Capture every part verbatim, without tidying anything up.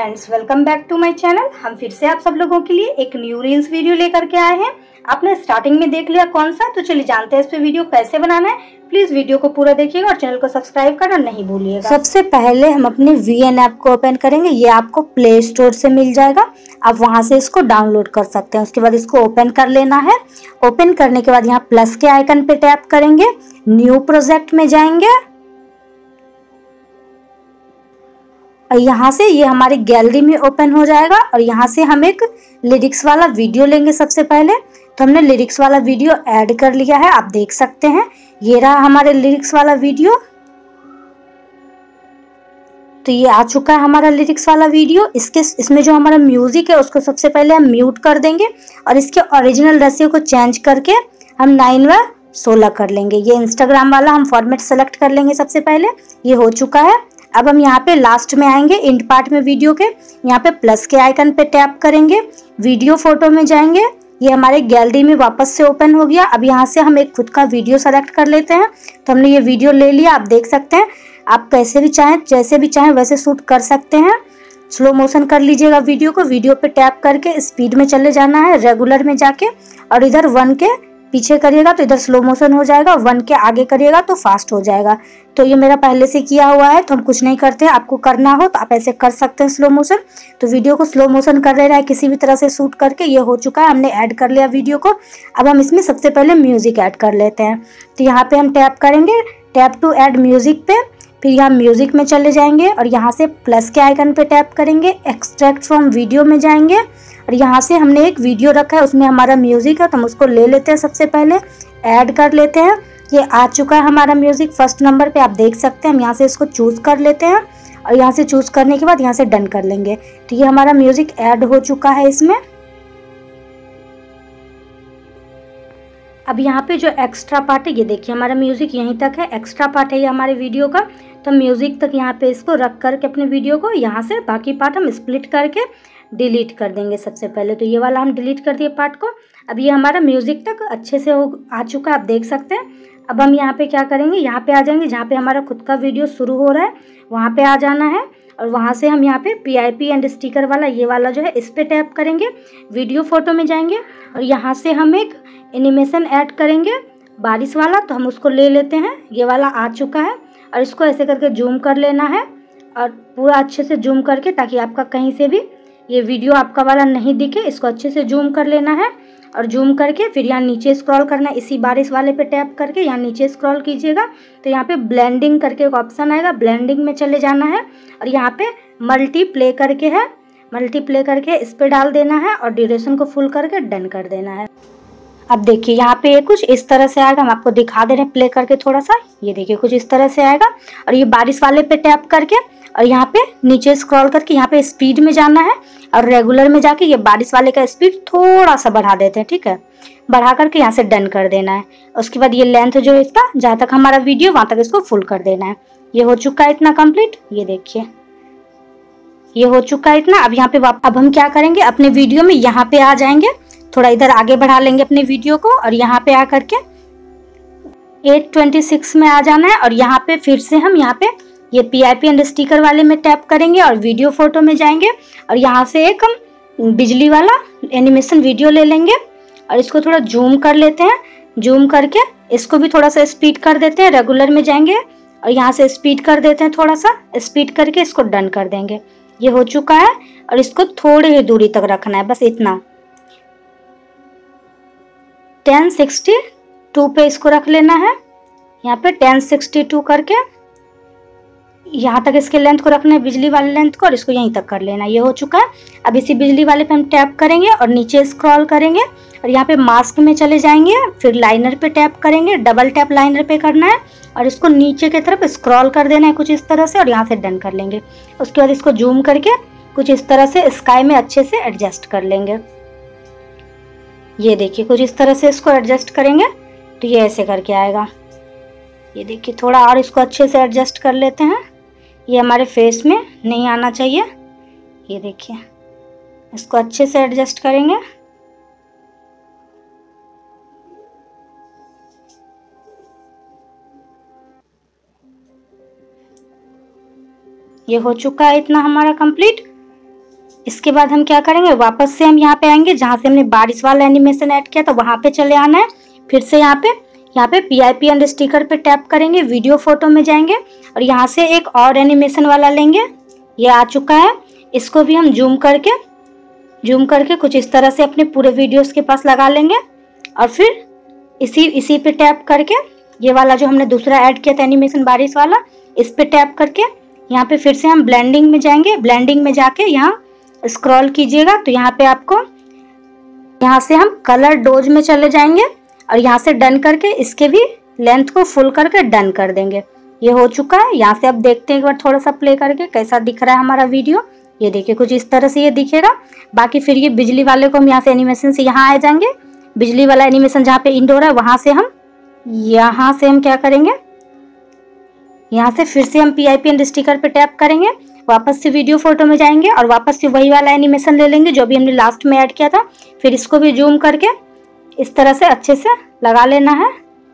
Friends, welcome back to my channel. हम फिर से आप सब लोगों के लिए एक न्यू रील्स वीडियो लेकर के आए हैं। आपने स्टार्टिंग में देख लिया कौन सा, तो चलिए जानते हैं इस पे वीडियो कैसे बनाना है। प्लीज वीडियो को पूरा देखिएगा और चैनल को सब्सक्राइब करना नहीं भूलिएगा। सबसे पहले हम अपने वी एन ऐप को ओपन करेंगे। ये आपको प्ले स्टोर से मिल जाएगा, आप वहां से इसको डाउनलोड कर सकते हैं। उसके बाद इसको ओपन कर लेना है। ओपन करने के बाद यहाँ प्लस के आइकन पे टैप करेंगे, न्यू प्रोजेक्ट में जाएंगे और यहाँ से ये हमारी गैलरी में ओपन हो जाएगा। और यहाँ से हम एक लिरिक्स वाला वीडियो लेंगे। सबसे पहले तो हमने लिरिक्स वाला वीडियो ऐड कर लिया है, आप देख सकते हैं। ये रहा हमारे लिरिक्स वाला वीडियो। तो ये आ चुका है हमारा लिरिक्स वाला वीडियो। इसके इसमें जो हमारा म्यूजिक है उसको सबसे पहले हम म्यूट कर देंगे और इसके ओरिजिनल रेशियो को चेंज करके हम नाइन व सोलह कर लेंगे। ये इंस्टाग्राम वाला हम फॉर्मेट सेलेक्ट कर लेंगे सबसे पहले। ये हो चुका है। अब हम यहाँ पे लास्ट में आएंगे, इंड पार्ट में वीडियो के यहाँ पे प्लस के आइकन पे टैप करेंगे, वीडियो फोटो में जाएंगे। ये हमारे गैलरी में वापस से ओपन हो गया। अब यहाँ से हम एक खुद का वीडियो सेलेक्ट कर लेते हैं। तो हमने ये वीडियो ले लिया, आप देख सकते हैं। आप कैसे भी चाहें, जैसे भी चाहें वैसे शूट कर सकते हैं। स्लो मोशन कर लीजिएगा वीडियो को। वीडियो पे टैप करके स्पीड में चले जाना है, रेगुलर में जाके, और इधर वन के पीछे करिएगा तो इधर स्लो मोशन हो जाएगा, वन के आगे करिएगा तो फास्ट हो जाएगा। तो ये मेरा पहले से किया हुआ है तो हम कुछ नहीं करते। आपको करना हो तो आप ऐसे कर सकते हैं स्लो मोशन। तो वीडियो को स्लो मोशन कर रहे हैं किसी भी तरह से शूट करके। ये हो चुका है, हमने ऐड कर लिया वीडियो को। अब हम इसमें सबसे पहले म्यूजिक ऐड कर लेते हैं। तो यहाँ पे हम टैप करेंगे, टैप टू ऐड म्यूजिक पे, फिर यहाँ म्यूजिक में चले जाएंगे और यहाँ से प्लस के आइकन पे टैप करेंगे, एक्सट्रैक्ट फ्रॉम वीडियो में जाएंगे और यहाँ से हमने एक वीडियो रखा है उसमें हमारा म्यूजिक है तो हम उसको ले लेते हैं। सबसे पहले ऐड कर लेते हैं। ये आ चुका है हमारा म्यूजिक फर्स्ट नंबर पे, आप देख सकते हैं। हम यहाँ से इसको चूज कर लेते हैं और यहाँ से चूज करने के बाद यहाँ से डन कर लेंगे। तो ये हमारा म्यूजिक ऐड हो चुका है इसमें। अब यहाँ पे जो एक्स्ट्रा पार्ट है, ये देखिए हमारा म्यूजिक यहीं तक है। एक्स्ट्रा पार्ट है ये हमारे वीडियो का, तो म्यूजिक तक यहाँ पे इसको रख करके अपने वीडियो को यहाँ से बाकी पार्ट हम स्प्लिट करके डिलीट कर देंगे सबसे पहले। तो ये वाला हम डिलीट कर दिए पार्ट को। अब ये हमारा म्यूजिक तक अच्छे से हो आ चुका है, आप देख सकते हैं। अब हम यहाँ पे क्या करेंगे, यहाँ पे आ जाएंगे जहाँ पे हमारा खुद का वीडियो शुरू हो रहा है, वहाँ पे आ जाना है और वहाँ से हम यहाँ पे P I P and sticker वाला ये वाला जो है इस पे टैप करेंगे, वीडियो फोटो में जाएंगे और यहाँ से हम एक एनिमेशन ऐड करेंगे बारिश वाला। तो हम उसको ले लेते हैं, ये वाला आ चुका है और इसको ऐसे करके जूम कर लेना है और पूरा अच्छे से जूम करके, ताकि आपका कहीं से भी ये वीडियो आपका वाला नहीं दिखे, इसको अच्छे से जूम कर लेना है। और जूम करके फिर यहाँ नीचे स्क्रॉल करना है, इसी बारिश वाले पे टैप करके यहाँ नीचे स्क्रॉल कीजिएगा तो यहाँ पे ब्लेंडिंग करके एक ऑप्शन आएगा, ब्लेंडिंग में चले जाना है और यहाँ पे मल्टी प्ले करके है, मल्टी प्ले करके इस पे डाल देना है और ड्यूरेशन को फुल करके डन कर देना है। अब देखिए यहाँ पे कुछ इस तरह से आएगा, हम आपको दिखा दे रहे हैं प्ले करके थोड़ा सा। ये देखिए कुछ इस तरह से आएगा और ये बारिश वाले पे टैप करके और यहाँ पे नीचे स्क्रॉल करके यहाँ पे स्पीड में जाना है और रेगुलर में जाके ये बारिश वाले का स्पीड थोड़ा सा बढ़ा देते हैं, ठीक है। बढ़ा करके यहाँ से डन कर देना है। उसके बाद ये लेंथ जो है इसका, जहाँ तक हमारा वीडियो वहाँ तक इसको फुल कर देना है। ये हो चुका है इतना कंप्लीट। ये देखिए ये हो चुका है इतना। अब यहाँ पे अब हम क्या करेंगे, अपने वीडियो में यहाँ पे आ जाएंगे, थोड़ा इधर आगे बढ़ा लेंगे अपने वीडियो को और यहाँ पे आ करके एट ट्वेंटी सिक्स में आ जाना है और यहाँ पे फिर से हम यहाँ पे ये P I P and sticker वाले में टैप करेंगे और वीडियो फोटो में जाएंगे और यहाँ से एक हम बिजली वाला एनिमेशन वीडियो ले लेंगे और इसको थोड़ा जूम कर लेते हैं। जूम करके इसको भी थोड़ा सा स्पीड कर देते हैं, रेगुलर में जाएंगे और यहाँ से स्पीड कर देते हैं, थोड़ा सा स्पीड करके इसको डन कर देंगे। ये हो चुका है और इसको थोड़ी ही दूरी तक रखना है, बस इतना। टेन सिक्सटी टू पे इसको रख लेना है, यहाँ पे टेन सिक्सटी टू करके यहाँ तक इसके लेंथ को रखना है, बिजली वाले लेंथ को, और इसको यहीं तक कर लेना। ये हो चुका है। अब इसी बिजली वाले पे हम टैप करेंगे और नीचे स्क्रॉल करेंगे और यहाँ पे मास्क में चले जाएंगे, फिर लाइनर पे टैप करेंगे, डबल टैप लाइनर पे करना है और इसको नीचे की तरफ स्क्रॉल कर देना है कुछ इस तरह से और यहाँ से डन कर लेंगे। उसके बाद इसको जूम करके कुछ इस तरह से स्काई में अच्छे से एडजस्ट कर लेंगे। ये देखिए कुछ इस तरह से इसको एडजस्ट करेंगे तो ये ऐसे करके आएगा। ये देखिए थोड़ा और इसको अच्छे से एडजस्ट कर लेते हैं, ये हमारे फेस में नहीं आना चाहिए। ये देखिए इसको अच्छे से एडजस्ट करेंगे। ये हो चुका है इतना हमारा कंप्लीट। इसके बाद हम क्या करेंगे, वापस से हम यहाँ पे आएंगे जहाँ से हमने बारिश वाला एनिमेशन ऐड किया, तो वहाँ पे चले आना है। फिर से यहाँ पे यहाँ पे P I P and sticker पे टैप करेंगे, वीडियो फोटो में जाएंगे और यहाँ से एक और एनिमेशन वाला लेंगे। ये आ चुका है, इसको भी हम जूम करके जूम करके कुछ इस तरह से अपने पूरे वीडियोस के पास लगा लेंगे और फिर इसी इसी पे टैप करके ये वाला जो हमने दूसरा ऐड किया था एनिमेशन बारिश वाला, इस पे टैप करके यहाँ पे फिर से हम ब्लेंडिंग में जाएंगे। ब्लेंडिंग में जाके यहाँ स्क्रॉल कीजिएगा तो यहाँ पे आपको यहाँ से हम कलर डोज में चले जाएंगे और यहाँ से डन करके इसके भी लेंथ को फुल करके डन कर देंगे। ये हो चुका है। यहाँ से अब देखते हैं एक बार थोड़ा सा प्ले करके कैसा दिख रहा है हमारा वीडियो। ये देखिए कुछ इस तरह से ये दिखेगा। बाकी फिर ये बिजली वाले को हम यहाँ से एनिमेशन से यहाँ आ जाएंगे। बिजली वाला एनिमेशन जहाँ पे इंडोर है वहाँ से हम यहाँ से हम क्या करेंगे, यहाँ से फिर से हम P I P and sticker पे टैप करेंगे, वापस से वीडियो फोटो में जाएंगे और वापस से वही वाला एनिमेशन ले लेंगे जो भी हमने लास्ट में ऐड किया था। फिर इसको भी जूम करके इस तरह से अच्छे से लगा लेना है।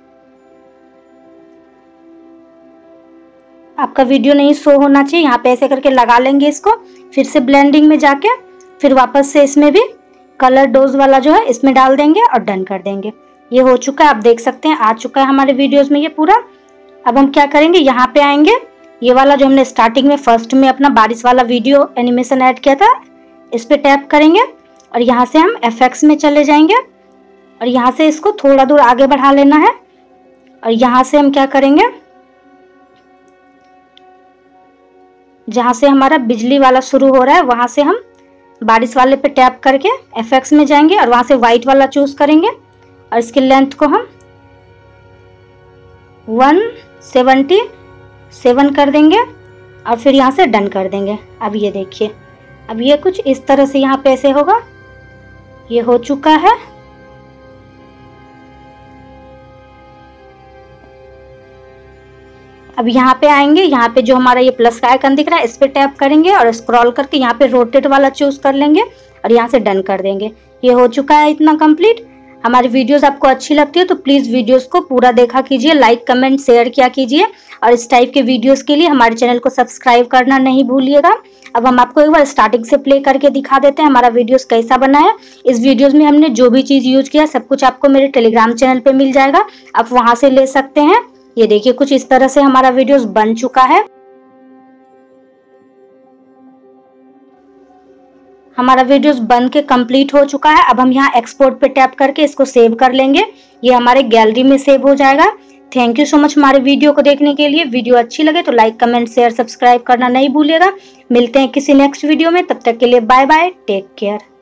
आपका वीडियो नहीं शो होना चाहिए, यहाँ पे ऐसे करके लगा लेंगे इसको। फिर से ब्लेंडिंग में जाके फिर वापस से इसमें भी कलर डोज वाला जो है इसमें डाल देंगे और डन कर देंगे। ये हो चुका है, आप देख सकते हैं आ चुका है हमारे वीडियोस में ये पूरा। अब हम क्या करेंगे, यहाँ पे आएंगे, ये वाला जो हमने स्टार्टिंग में फर्स्ट में अपना बारिश वाला वीडियो एनिमेशन ऐड किया था इस पे टैप करेंगे और यहाँ से हम एफ एक्स में चले जाएंगे और यहाँ से इसको थोड़ा दूर आगे बढ़ा लेना है और यहाँ से हम क्या करेंगे, जहाँ से हमारा बिजली वाला शुरू हो रहा है वहाँ से हम बारिश वाले पे टैप करके एफ एक्स में जाएंगे और वहाँ से वाइट वाला चूज करेंगे और इसकी लेंथ को हम वन सेवेंटी सेवन कर देंगे और फिर यहाँ से डन कर देंगे। अब ये देखिए, अब ये कुछ इस तरह से यहाँ पे ऐसे होगा। ये हो चुका है। अब यहाँ पे आएंगे, यहाँ पे जो हमारा ये प्लस का आइकन दिख रहा है इस पे टैप करेंगे और स्क्रॉल करके यहाँ पे रोटेट वाला चूज कर लेंगे और यहाँ से डन कर देंगे। ये हो चुका है इतना कंप्लीट। हमारी वीडियोस आपको अच्छी लगती है तो प्लीज़ वीडियोस को पूरा देखा कीजिए, लाइक कमेंट शेयर किया कीजिए और इस टाइप के वीडियोस के लिए हमारे चैनल को सब्सक्राइब करना नहीं भूलिएगा। अब हम आपको एक बार स्टार्टिंग से प्ले करके दिखा देते हैं हमारा वीडियोस कैसा बना है। इस वीडियोस में हमने जो भी चीज़ यूज किया सब कुछ आपको मेरे टेलीग्राम चैनल पर मिल जाएगा, आप वहाँ से ले सकते हैं। ये देखिए कुछ इस तरह से हमारा वीडियोस बन चुका है। हमारा वीडियोस बन के कंप्लीट हो चुका है। अब हम यहाँ एक्सपोर्ट पे टैप करके इसको सेव कर लेंगे, ये हमारे गैलरी में सेव हो जाएगा। थैंक यू सो मच हमारे वीडियो को देखने के लिए। वीडियो अच्छी लगे तो लाइक कमेंट शेयर सब्सक्राइब करना नहीं भूलिएगा। मिलते हैं किसी नेक्स्ट वीडियो में, तब तक के लिए बाय बाय, टेक केयर।